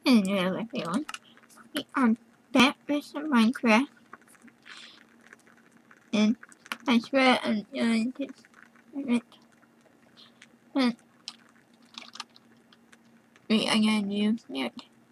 Hello everyone, we are back with some Minecraft, and I swear I'm going to it, but we are going to use it.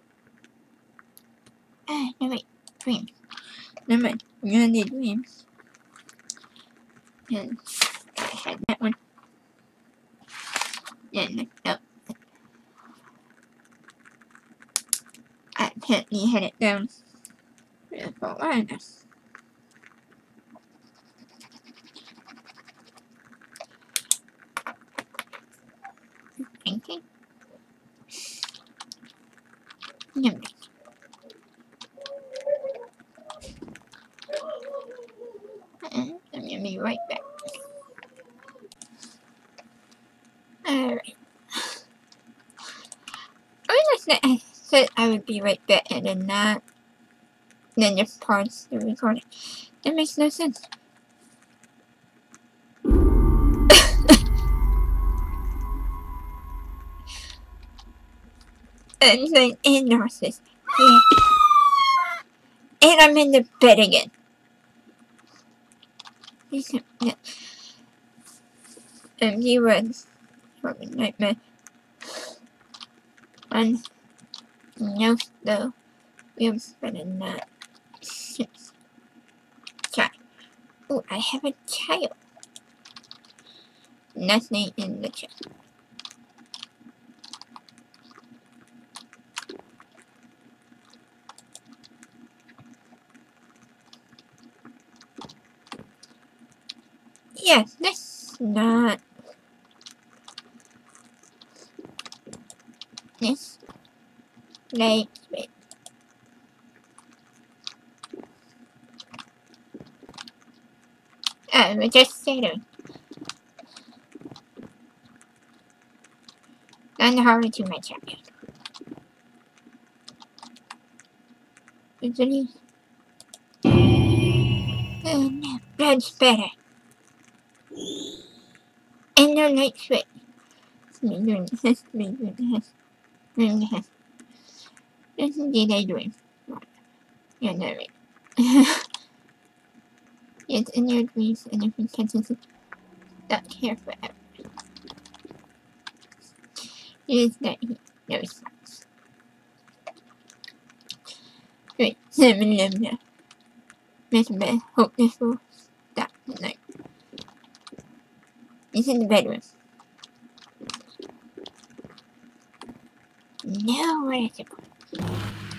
No wait, dreams. Never mind, we're going to do dreams. And I had that one. Then no, I apparently had it down for a while now. Thinking. Yummy. I'm gonna be right back. Alright. I said I would be right back and then not. Then just pause the recording. That makes no sense. And then narcissist. Yeah. And I'm in the bed again. Yeah. He was from a nightmare. And no, though, we have spent a night. Child. Oh, I have a child. Nothing in the chat. Yes, that's not. This. Like, wait. We're just sitting. Don't hurry too much up yet. Usually. Oh no, blood's better. And no light switch. Me doing this, me doing this, doing this. This is the day doing. You're not right. It's in your dreams and if you can't stuck here forever. It is that he knows us. Wait, 7 now. Miss Beth, hope this will stop tonight. He's in the bedroom. No, where is it going?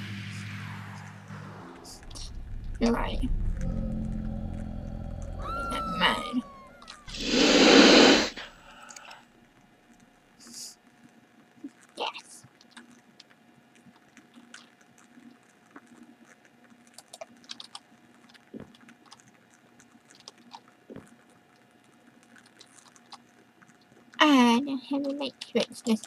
Where are you? Not mine. Yes. I don't have a light switch. This.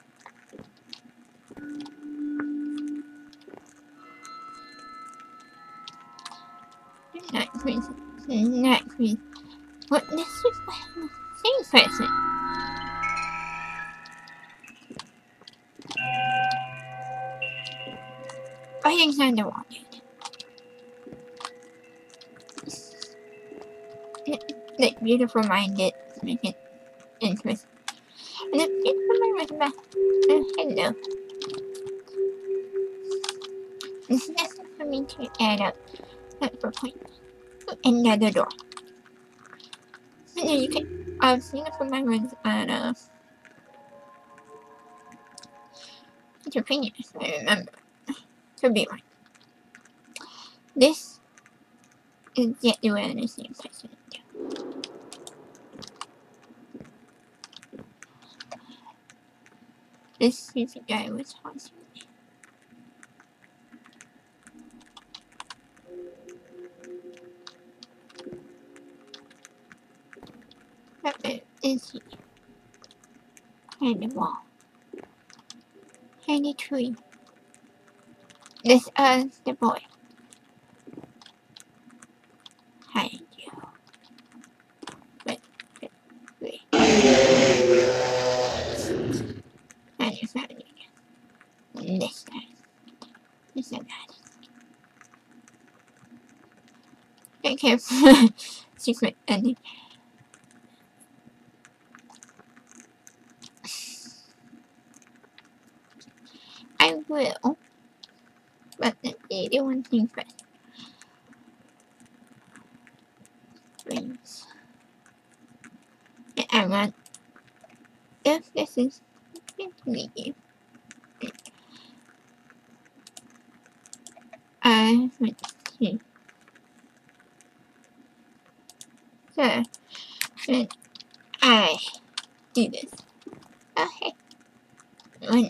Not crazy. Not crazy. What? This is the same person. I think I'm the one. Like beautiful minded, make it interesting. And the beautiful mind was back. Hello. This is necessary for me to add up. That's for point. Another door. And then you can. I was seeing it from my ones on Japan, I remember. Could be right. This is yet the way the same person. This stupid guy was haunting me. Where is he? Behind the wall. Behind the tree. This is the boy. Hide you. Wait. I just found it again. This time. so bad. Okay, secret ending. I will, but let me do one thing first. Please. I want, if this is me, I want to. So, when I do this, okay, one,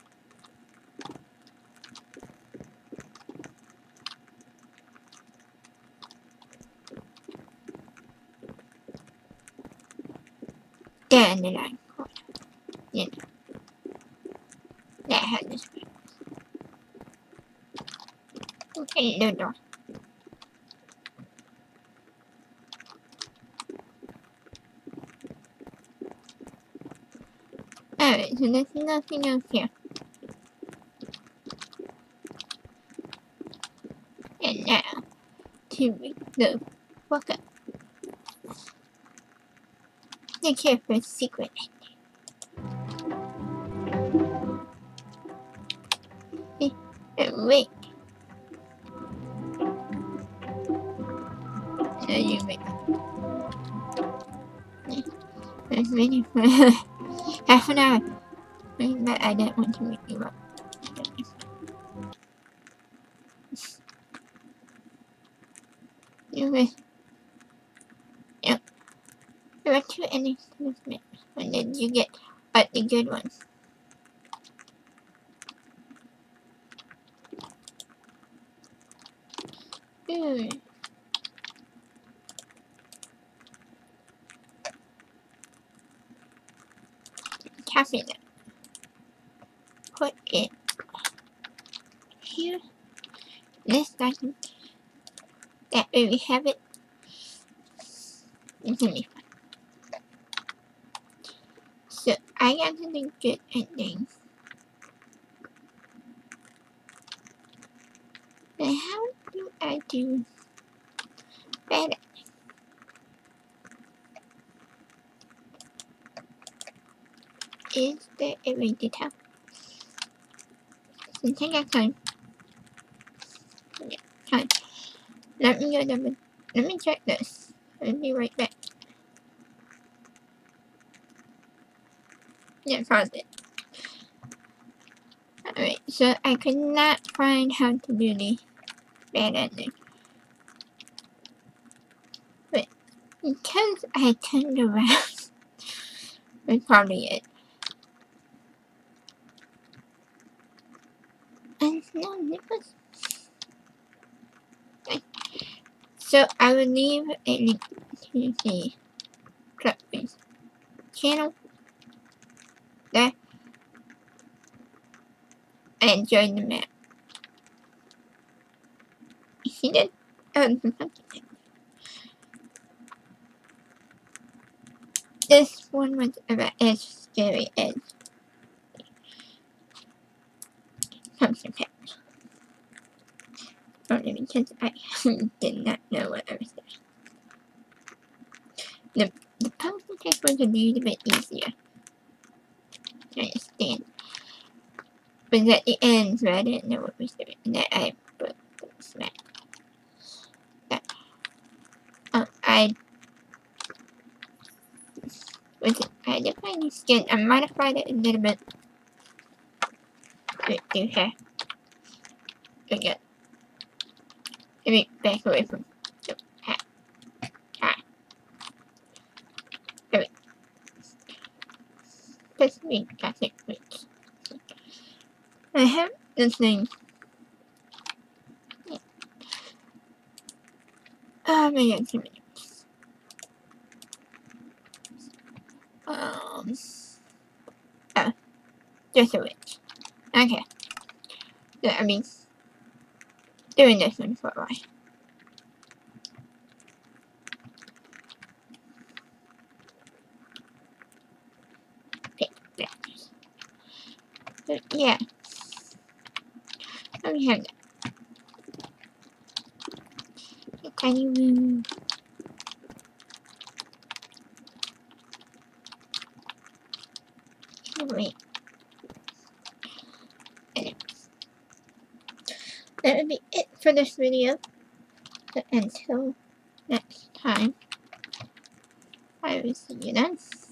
then the line corner, you know, that has this. Okay, the door. Alright, so there's nothing else here. And now, to read the book up. The careful secret ending. Wait. No, you wait. I was waiting for half an hour. But I didn't want to wake you up. Anyway. Yep. There are two endings to this map. And then you get the good ones. Copy that. Put it here. This document. That way we have it. It's gonna be fun. So I got to the good ending. But how do I do bad? Is there a way to tell? Since I got time. Yeah, time. Let me go double. Let me check this. I'll be right back. Yeah, pause it. Alright, so I could not find how to do the bad ending. But because I turned around, that's probably it. And no nipples. Okay. So I will leave a link to the Clubface channel there and join the map. He did. This one was about as scary as pumpkin patch. Only because I did not know what I was doing. The pumpkin patch was a little bit easier to understand. But at the end, so I didn't know what I was doing. And then I broke the smack. I defined the skin. I modified it a little bit. Wait, do hair. Again. Let me back away from the hat. There we go. This week, that's it. Wait. I have this thing. Oh my god, 2 minutes. Oh, just a witch. Okay. So, I mean, doing this one for a while. Okay, there. So, yeah. So we have that. tiny room. Anyway, that would be it for this video. But until next time, I will see you then.